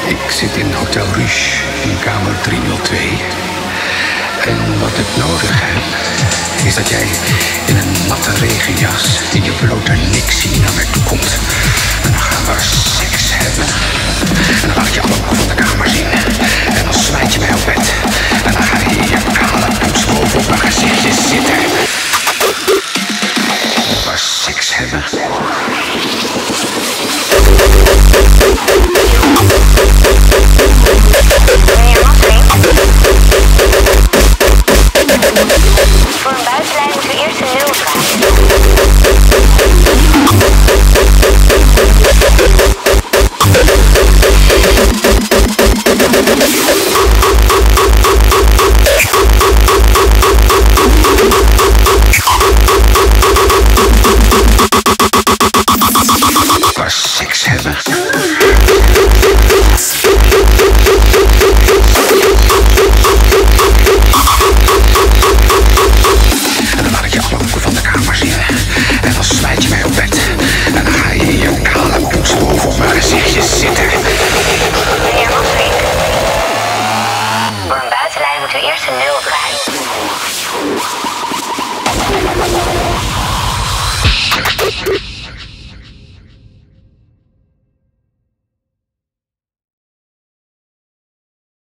Ik zit in Hotel Ruche, in kamer 302. En wat ik nodig heb, is dat jij in een natte regenjas in je blote niksie naar mij toe komt. En dan gaan we seks hebben. En dan laat ik je alle hoeken van de kamer zien. En dan smijt je mij op bed. En dan ga je in je kale poes boven op mijn gezichtje zitten. We seks hebben. Voor een buitenlijn moeten we eerst een 0 vragen. Waar seks hebben. En dan laat ik je alle hoeken van de kamer zien. En dan smijt je mij op bed. En dan ga je in je kale poes boven op mijn gezichtje zitten. Meneer Masvink. Voor een buitenlijn moeten we eerst een 0 draaien.